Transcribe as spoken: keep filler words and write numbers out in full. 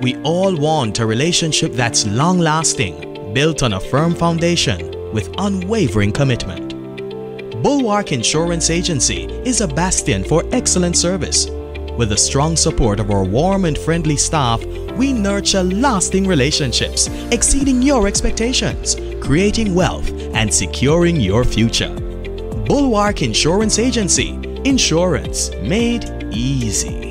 We all want a relationship that's long-lasting, built on a firm foundation with unwavering commitment. Bulwark Insurance Agency is a bastion for excellent service. With the strong support of our warm and friendly staff, we nurture lasting relationships, exceeding your expectations, creating wealth, and securing your future. Bulwark Insurance Agency. Insurance made easy.